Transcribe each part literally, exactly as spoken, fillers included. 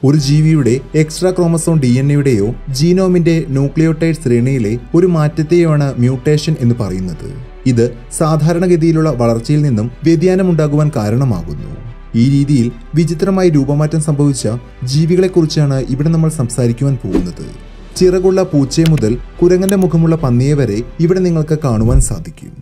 ഒരു ജീവിയുടെ extra chromosome D N എയുടെയോ ജീനോമിന്റെ ന്യൂക്ലിയോടൈഡ് ശ്രേണിയിലെ ഒരു മാറ്റത്തെയാണ് മ്യൂട്ടേഷൻ എന്ന് പറയുന്നത്. ഇത് സാധാരണഗതിയിലുള്ള വളർച്ചയിൽ നിന്നും വ്യതിയാനമുണ്ടാകുവാൻ കാരണമാകുന്നു. ഈ രീതിയിൽ വിചിത്രമായി രൂപമാറ്റം സംഭവിച്ച ജീവികളെക്കുറിച്ചാണ് ഇവിടെ നമ്മൾ സംസാരിക്കുവാൻ പോകുന്നത്. ചിറകുള്ള പൂച്ചയെ മുതൽ കുരങ്ങന്റെ മുഖമുള്ള പന്നിയെ വരെ ഇവിടെ നിങ്ങൾക്ക് കാണുവാൻ സാധിക്കും.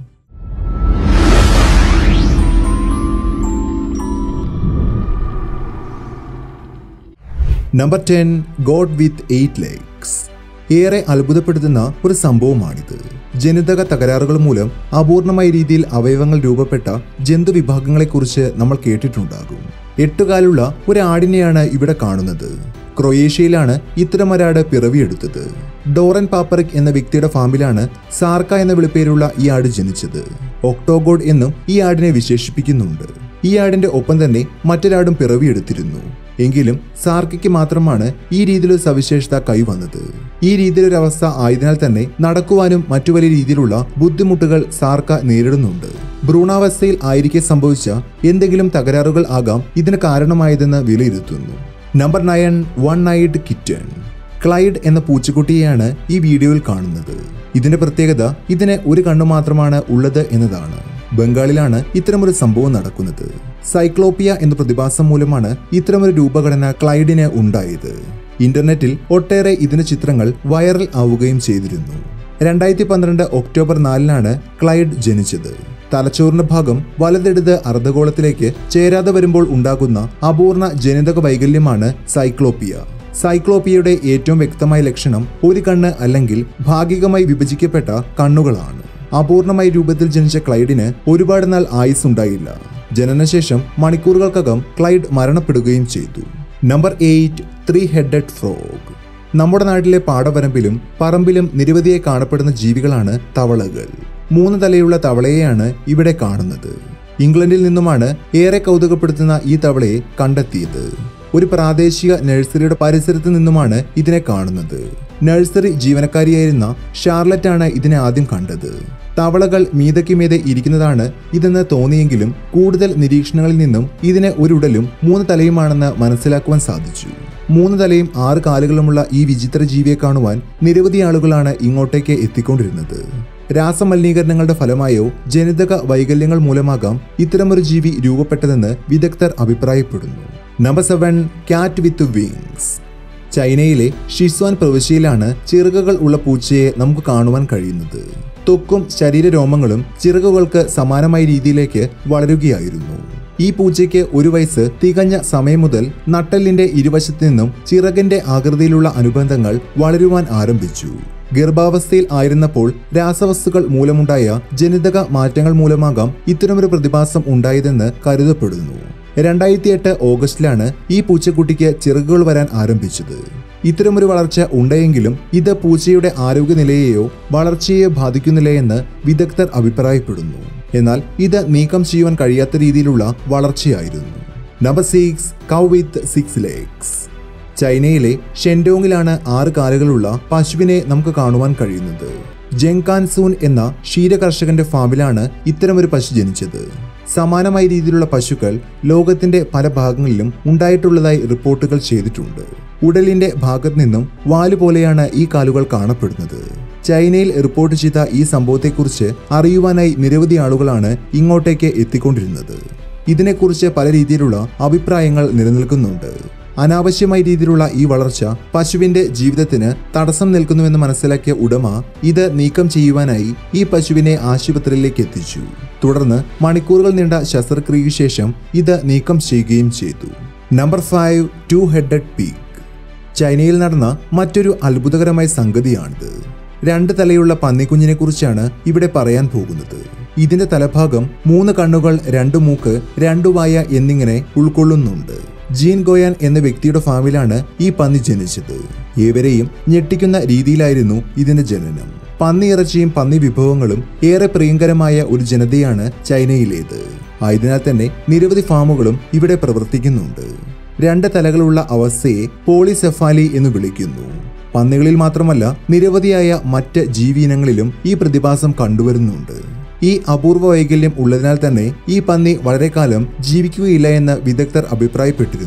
Number ten, god with eight legs. ഏറെ അത്ഭുതപ്പെടുത്തുന്ന ഒരു സംഭവമാണിത്. ജനിതക തകരാറുകൾ മൂലം അപൂർണമായ രീതിയിൽ അവയവങ്ങൾ രൂപപ്പെട്ട ജന്തുവിഭാഗങ്ങളെക്കുറിച്ച് നമ്മൾ കേട്ടിട്ടുണ്ടാകും. എട്ടുകാലുള്ള ഒരു ആടിനെയാണ് ഇവിടെ കാണുന്നത്. ക്രൊയേഷ്യയിലാണ് ഇത്തരമൊരാട് പിറവിയെടുത്തത്. ഡോറൻ പാപ്പറിക് എന്ന വ്യക്തിയുടെ ഫാമിലാണ് സാർക്ക എന്ന വിളിപ്പേരുള്ള ഈ ആട് ജനിച്ചത്. ഒക്ടോഗോഡ് എന്നും ഈ ആടിനെ വിശേഷിപ്പിക്കുന്നുണ്ട്. ഈ ആടിന്റെ ഒപ്പം തന്നെ മറ്റൊരാടും പിറവിയെടുത്തിരുന്നു. എങ്കിലും സാർക്കയ്ക്ക് മാത്രമാണ് ഈ രീതിയിലൊരു സവിശേഷത കൈവന്നത്. ഈ രീതിയിലൊരു അവസ്ഥ ആയതിനാൽ തന്നെ നടക്കുവാനും മറ്റു വലിയ രീതിയിലുള്ള ബുദ്ധിമുട്ടുകൾ സാർക്ക നേരിടുന്നുണ്ട്. ഭ്രൂണാവസ്ഥയിൽ ആയിരിക്കെ സംഭവിച്ച എന്തെങ്കിലും തകരാറുകൾ ആകാം ഇതിന് കാരണമായതെന്ന് വിലയിരുത്തുന്നു. Number nine, one eyed kitten. Clyde എന്ന പൂച്ചക്കുട്ടിയെയാണ് ഈ വീഡിയോയിൽ കാണുന്നത്. ഇതിന്റെ പ്രത്യേകത ഇതിന് ഒരു കണ്ണു മാത്രമാണ് ഉള്ളത് എന്നതാണ്. ബംഗാളിലാണ് ഇത്തരമൊരു സംഭവം നടക്കുന്നത്. സൈക്ലോപ്പിയ എന്ന പ്രതിഭാസം മൂലമാണ് ഇത്തരമൊരു രൂപഘടന ക്ലൈഡിന് ഉണ്ടായത്. ഇന്റർനെറ്റിൽ ഒട്ടേറെ ഇതിന്റെ ചിത്രങ്ങൾ വൈറൽ ആവുകയും ചെയ്തിരുന്നു. രണ്ടായിരത്തി പന്ത്രണ്ട് ഒക്ടോബർ നാലിനാണ് ക്ലൈഡ് ജനിച്ചത്. തലച്ചോറിന്റെ ഭാഗം വലതെടുത്ത് അർദ്ധഗോളത്തിലേക്ക് ചേരാതെ വരുമ്പോൾ ഉണ്ടാകുന്ന അപൂർണ ജനിതക വൈകല്യമാണ് സൈക്ലോപ്പിയ. സൈക്ലോപ്പിയയുടെ ഏറ്റവും വ്യക്തമായ ലക്ഷണം ഒരു കണ്ണ് അല്ലെങ്കിൽ ഭാഗികമായി വിഭജിക്കപ്പെട്ട കണ്ണുകളാണ്. അപൂർണമായ രൂപത്തിൽ ജനിച്ച ക്ലൈഡിന് ഒരുപാട് നാൾ ആയുസ് ഉണ്ടായില്ല. ജനനശേഷം മണിക്കൂറുകൾക്കകം ക്ലൈഡ് മരണപ്പെടുകയും ചെയ്തു. Number eight, three headed frog. നമ്മുടെ നാട്ടിലെ പാടവരമ്പിലും പറമ്പിലും നിരവധിയായി കാണപ്പെടുന്ന ജീവികളാണ് തവളകൾ. മൂന്ന് തലയുള്ള തവളയെയാണ് ഇവിടെ കാണുന്നത്. ഇംഗ്ലണ്ടിൽ നിന്നുമാണ് ഏറെ കൗതുകപ്പെടുത്തുന്ന ഈ തവളയെ കണ്ടെത്തിയത്. ഒരു പ്രാദേശിക നഴ്സറിയുടെ പരിസരത്ത് നിന്നുമാണ് ഇതിനെ കാണുന്നത്. നഴ്സറി ജീവനക്കാരിയായിരുന്ന ഷാർലറ്റാണ് ഇതിനെ ആദ്യം കണ്ടത്. തവളകൾ മീതയ്ക്ക് മീതെ ഇരിക്കുന്നതാണ് ഇതെന്ന് തോന്നിയെങ്കിലും കൂടുതൽ നിരീക്ഷണങ്ങളിൽ നിന്നും ഇതിന് ഒരു ഉടലും മൂന്ന് തലയുമാണെന്ന് മനസ്സിലാക്കുവാൻ സാധിച്ചു. മൂന്ന് തലയും ആറ് കാലുകളുമുള്ള ഈ വിചിത്ര ജീവിയെ കാണുവാൻ നിരവധി ആളുകളാണ് ഇങ്ങോട്ടേക്ക് എത്തിക്കൊണ്ടിരുന്നത്. രാസമലിനീകരണങ്ങളുടെ ഫലമായോ ജനിതക വൈകല്യങ്ങൾ മൂലമാകാം ഇത്തരമൊരു ജീവി രൂപപ്പെട്ടതെന്ന് വിദഗ്ധർ അഭിപ്രായപ്പെടുന്നു. Number seven, cat with wings. ചൈനയിലെ ഷിസ്വാൻ പ്രവിശ്യയിലാണ് ചിറകുകൾ ഉള്ള പൂച്ചയെ നമുക്ക് കാണുവാൻ കഴിയുന്നത്. ത്വക്കും ശരീരരോമങ്ങളും ചിറകുകൾക്ക് സമാനമായ രീതിയിലേക്ക് വളരുകയായിരുന്നു. ഈ പൂച്ചയ്ക്ക് ഒരു വയസ്സ് തികഞ്ഞ സമയം മുതൽ നട്ടെല്ലിന്റെ ഇരുവശത്തു നിന്നും ചിറകിന്റെ ആകൃതിയിലുള്ള അനുബന്ധങ്ങൾ വളരുവാൻ ആരംഭിച്ചു. ഗർഭാവസ്ഥയിൽ ആയിരുന്നപ്പോൾ രാസവസ്തുക്കൾ മൂലമുണ്ടായ ജനിതക മാറ്റങ്ങൾ മൂലമാകാം ഇത്തരമൊരു പ്രതിഭാസം ഉണ്ടായതെന്ന് കരുതപ്പെടുന്നു. രണ്ടായിരത്തി എട്ട് ഓഗസ്റ്റിലാണ് ഈ പൂച്ചക്കുട്ടിക്ക് ചിറകുകൾ വരാൻ ആരംഭിച്ചത്. ഇത്തരമൊരു വളർച്ച ഉണ്ടെങ്കിലും ഇത് പൂച്ചയുടെ ആരോഗ്യനിലയെയോ വളർച്ചയെയോ ബാധിക്കുന്നില്ല എന്ന് വിദഗ്ധർ അഭിപ്രായപ്പെടുന്നു. എന്നാൽ ഇത് നീക്കം ചെയ്യുവാൻ കഴിയാത്ത രീതിയിലുള്ള വളർച്ചയായിരുന്നു. Number six, cow with six legs. ചൈനയിലെ ഷെൻഡോങ്ങിലാണ് ആറ് കാലുകളുള്ള പശുവിനെ നമുക്ക് കാണുവാൻ കഴിയുന്നത്. ജെങ്കാൻസൂൻ എന്ന ക്ഷീരകർഷകന്റെ ഫാമിലാണ് ഇത്തരമൊരു പശു ജനിച്ചത്. സമാനമായ രീതിയിലുള്ള പശുക്കൾ ലോകത്തിന്റെ പല ഭാഗങ്ങളിലും ഉണ്ടായിട്ടുള്ളതായി റിപ്പോർട്ടുകൾ ചെയ്തിട്ടുണ്ട്. ഉടലിന്റെ ഭാഗത്ത് നിന്നും വാലുപോലെയാണ് ഈ കാലുകൾ കാണപ്പെടുന്നത്. ചൈനയിൽ റിപ്പോർട്ട് ചെയ്ത ഈ സംഭവത്തെക്കുറിച്ച് അറിയുവാനായി നിരവധി ആളുകളാണ് ഇങ്ങോട്ടേക്ക് എത്തിക്കൊണ്ടിരുന്നത്. ഇതിനെക്കുറിച്ച് പല രീതിയിലുള്ള അഭിപ്രായങ്ങൾ നിലനിൽക്കുന്നുണ്ട്. അനാവശ്യമായ രീതിയിലുള്ള ഈ വളർച്ച പശുവിന്റെ ജീവിതത്തിന് തടസ്സം നിൽക്കുന്നുവെന്ന് മനസ്സിലാക്കിയ ഉടമ ഇത് നീക്കം ചെയ്യുവാനായി ഈ പശുവിനെ ആശുപത്രിയിലേക്ക് എത്തിച്ചു. തുടർന്ന് മണിക്കൂറുകൾ നീണ്ട ശസ്ത്രക്രിയയ്ക്ക് ശേഷം ഇത് നീക്കം ചെയ്യുകയും ചെയ്തു. Number five, two headed pig. ചൈനയിൽ നടന്ന മറ്റൊരു അത്ഭുതകരമായ സംഗതിയാണിത്. രണ്ട് തലയുള്ള പന്നിക്കുഞ്ഞിനെ കുറിച്ചാണ് ഇവിടെ പറയാൻ പോകുന്നത്. ഇതിന്റെ തലഭാഗം മൂന്ന് കണ്ണുകൾ, രണ്ട് മൂക്ക്, രണ്ടു വായ എന്നിങ്ങനെ ഉൾക്കൊള്ളുന്നുണ്ട്. ജീൻ ഗോയാൻ എന്ന വ്യക്തിയുടെ ഫാമിലാണ് ഈ പന്നി ജനിച്ചത്. ഏവരെയും ഞെട്ടിക്കുന്ന രീതിയിലായിരുന്നു ഇതിന്റെ ജനനം. പന്നി ഇറച്ചിയും പന്നി വിഭവങ്ങളും ഏറെ പ്രിയങ്കരമായ ഒരു ജനതയാണ് ചൈനയിലേത്. ആയതിനാൽ തന്നെ നിരവധി ഫാമുകളും ഇവിടെ പ്രവർത്തിക്കുന്നുണ്ട്. രണ്ട് തലകളുള്ള അവസ്ഥയെ പോളിസെഫാലി എന്ന് വിളിക്കുന്നു. പന്നികളിൽ മാത്രമല്ല നിരവധിയായ മറ്റ് ജീവിയിനങ്ങളിലും ഈ പ്രതിഭാസം കണ്ടുവരുന്നുണ്ട്. ഈ അപൂർവ വൈകല്യം ഉള്ളതിനാൽ തന്നെ ഈ പന്നി വളരെ കാലം ജീവിക്കുകയില്ല എന്ന് വിദഗ്ധർ അഭിപ്രായപ്പെട്ടിരുന്നു.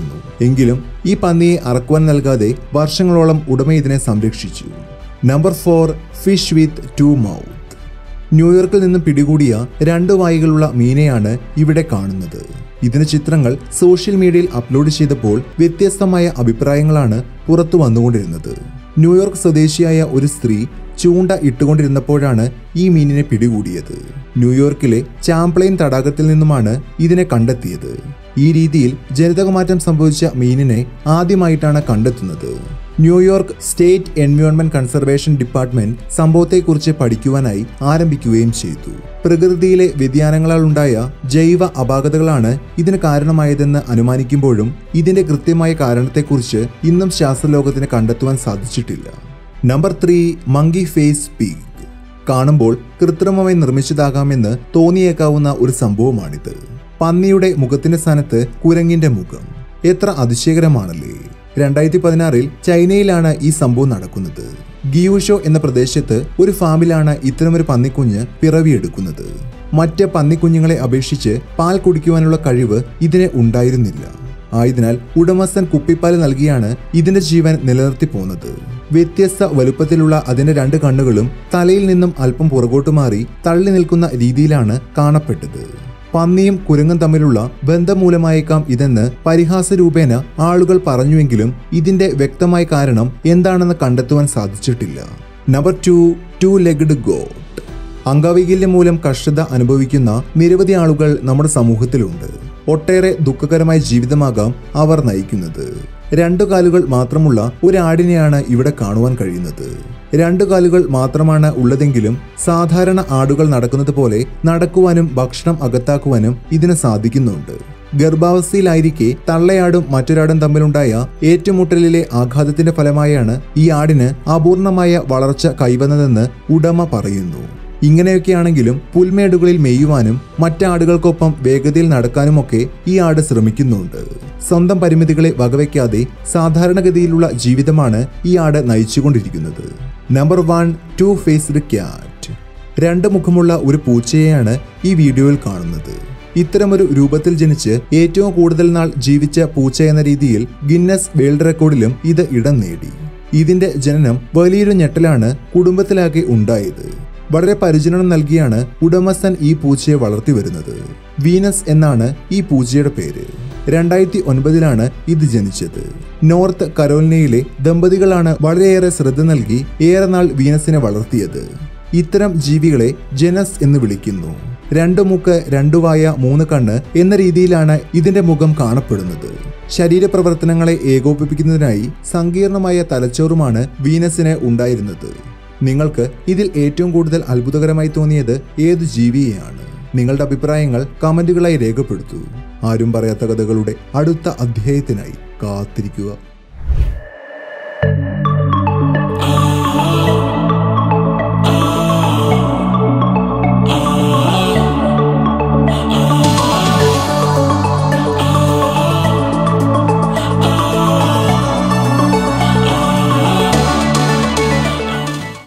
എങ്കിലും ഈ പന്നിയെ അറക്കുവാൻ നൽകാതെ വർഷങ്ങളോളം ഉടമ ഇതിനെ സംരക്ഷിച്ചു. Number four, fish with two mouth. ന്യൂയോർക്കിൽ നിന്ന് പിടികൂടിയ രണ്ട് വായികളുള്ള മീനെയാണ് ഇവിടെ കാണുന്നത്. ഇതിന് ചിത്രങ്ങൾ സോഷ്യൽ മീഡിയയിൽ അപ്ലോഡ് ചെയ്തപ്പോൾ വ്യത്യസ്തമായ അഭിപ്രായങ്ങളാണ് പുറത്തു വന്നുകൊണ്ടിരുന്നത്. ന്യൂയോർക്ക് സ്വദേശിയായ ഒരു സ്ത്രീ ചൂണ്ട ഇട്ടുകൊണ്ടിരുന്നപ്പോഴാണ് ഈ മീനിനെ പിടികൂടിയത്. ന്യൂയോർക്കിലെ ചാംപ്ലെയിൻ തടാകത്തിൽ നിന്നുമാണ് ഇതിനെ കണ്ടെത്തിയത്. ഈ രീതിയിൽ ജനിതകമാറ്റം സംഭവിച്ച മീനിനെ ആദ്യമായിട്ടാണ് കണ്ടെത്തുന്നത്. New York state environment conservation department സംഭവത്തെക്കുറിച്ച് പഠിക്കുവാനായി ആരംഭിക്കുകയും ചെയ്തു. പ്രകൃതിയിലെ വ്യതിയാനങ്ങളാൽ ഉണ്ടായ ജൈവ അപാകതകളാണ് ഇതിന് കാരണമായതെന്ന് അനുമാനിക്കുമ്പോഴും ഇതിന്റെ കൃത്യമായ കാരണത്തെക്കുറിച്ച് ഇന്നും ശാസ്ത്രലോകത്തിന് കണ്ടെത്തുവാൻ സാധിച്ചിട്ടില്ല. Number three, monkey face pig. കാണുമ്പോൾ കൃത്രിമമായി നിർമ്മിച്ചതാകാമെന്ന് തോന്നിയേക്കാവുന്ന ഒരു സംഭവമാണിത്. പന്നിയുടെ മുഖത്തിന്റെ സ്ഥാനത്ത് കുരങ്ങിന്റെ മുഖം. എത്ര അതിശയകരമാണല്ലേ. രണ്ടായിരത്തി പതിനാറിൽ ചൈനയിലാണ് ഈ സംഭവം നടക്കുന്നത്. ഗിയൂഷോ എന്ന പ്രദേശത്ത് ഒരു ഫാമിലാണ് ഇത്തരമൊരു പന്നിക്കുഞ്ഞ് പിറവിയെടുക്കുന്നത്. മറ്റ് പന്നിക്കുഞ്ഞുങ്ങളെ അപേക്ഷിച്ച് പാൽ കുടിക്കുവാനുള്ള കഴിവ് ഇതിന് ഉണ്ടായിരുന്നില്ല. ആയതിനാൽ ഉടമസ്ഥൻ കുപ്പിപ്പാൽ നൽകിയാണ് ഇതിന്റെ ജീവൻ നിലനിർത്തി പോന്നത്. വ്യത്യസ്ത വലുപ്പത്തിലുള്ള അതിന്റെ രണ്ട് കണ്ണുകളും തലയിൽ നിന്നും അല്പം പുറകോട്ട് മാറി തള്ളി നിൽക്കുന്ന രീതിയിലാണ് കാണപ്പെട്ടത്. പന്നിയും കുരങ്ങും തമ്മിലുള്ള ബന്ധം മൂലമായേക്കാം ഇതെന്ന് പരിഹാസ രൂപേണ ആളുകൾ പറഞ്ഞുവെങ്കിലും ഇതിന്റെ വ്യക്തമായ കാരണം എന്താണെന്ന് കണ്ടെത്തുവാൻ സാധിച്ചിട്ടില്ല. Number two, two legged goat. അംഗവൈകല്യം മൂലം കഷ്ടത അനുഭവിക്കുന്ന നിരവധി ആളുകൾ നമ്മുടെ സമൂഹത്തിലുണ്ട്. ഒട്ടേറെ ദുഃഖകരമായ ജീവിതമാകാം അവർ നയിക്കുന്നത്. രണ്ടു കാലുകൾ മാത്രമുള്ള ഒരു ആടിനെയാണ് ഇവിടെ കാണുവാൻ കഴിയുന്നത്. രണ്ടു കാലുകൾ മാത്രമാണ് ഉള്ളതെങ്കിലും സാധാരണ ആടുകൾ നടക്കുന്നത് പോലെ നടക്കുവാനും ഭക്ഷണം അകത്താക്കുവാനും ഇതിന് സാധിക്കുന്നുണ്ട്. ഗർഭാവസ്ഥയിലായിരിക്കെ തള്ളയാടും മറ്റൊരാടും തമ്മിലുണ്ടായ ഏറ്റുമുട്ടലിലെ ആഘാതത്തിന്റെ ഫലമായാണ് ഈ ആടിന് അപൂർണമായ വളർച്ച കൈവന്നതെന്ന് ഉടമ പറയുന്നു. ഇങ്ങനെയൊക്കെയാണെങ്കിലും പുൽമേടുകളിൽ മെയ്യുവാനും മറ്റാടുകൾക്കൊപ്പം വേഗതയിൽ നടക്കാനുമൊക്കെ ഈ ആട് ശ്രമിക്കുന്നുണ്ട്. സ്വന്തം പരിമിതികളെ വകവയ്ക്കാതെ സാധാരണഗതിയിലുള്ള ജീവിതമാണ് ഈ ആട് നയിച്ചുകൊണ്ടിരിക്കുന്നത്. Number one, two faced cat. രണ്ട് മുഖമുള്ള ഒരു പൂച്ചയെയാണ് ഈ വീഡിയോയിൽ കാണുന്നത്. ഇത്തരമൊരു രൂപത്തിൽ ജനിച്ച് ഏറ്റവും കൂടുതൽ നാൾ ജീവിച്ച പൂച്ച എന്ന രീതിയിൽ ഗിന്നസ് വേൾഡ് റെക്കോർഡിലും ഇത് ഇടം നേടി. ഇതിന്റെ ജനനം വലിയൊരു ഞെട്ടലാണ് കുടുംബത്തിലാകെ ഉണ്ടായത്. വളരെ പരിചരണം നൽകിയാണ് ഉടമസ്ഥൻ ഈ പൂച്ചയെ വളർത്തി വരുന്നത്. വീനസ് എന്നാണ് ഈ പൂച്ചയുടെ പേര്. രണ്ടായിരത്തി ഒൻപതിലാണ് ഇത് ജനിച്ചത്. നോർത്ത് കരോലിനയിലെ ദമ്പതികളാണ് വളരെയേറെ ശ്രദ്ധ നൽകി ഏറെ നാൾ വീനസിനെ വളർത്തിയത്. ഇത്തരം ജീവികളെ ജനസ് എന്ന് വിളിക്കുന്നു. രണ്ടു മൂക്ക്, രണ്ടു വായ, മൂന്ന് കണ്ണ് എന്ന രീതിയിലാണ് ഇതിന്റെ മുഖം കാണപ്പെടുന്നത്. ശരീരപ്രവർത്തനങ്ങളെ ഏകോപിപ്പിക്കുന്നതിനായി സങ്കീർണമായ തലച്ചോറുമാണ് വീനസിന് ഉണ്ടായിരുന്നത്. നിങ്ങൾക്ക് ഇതിൽ ഏറ്റവും കൂടുതൽ അത്ഭുതകരമായി തോന്നിയത് ഏത് ജീവിയെയാണ്? നിങ്ങളുടെ അഭിപ്രായങ്ങൾ കമന്റുകളായി രേഖപ്പെടുത്തൂ. ആരും പറയാത്ത കഥകളുടെ അടുത്ത അധ്യായത്തിനായി കാത്തിരിക്കുക.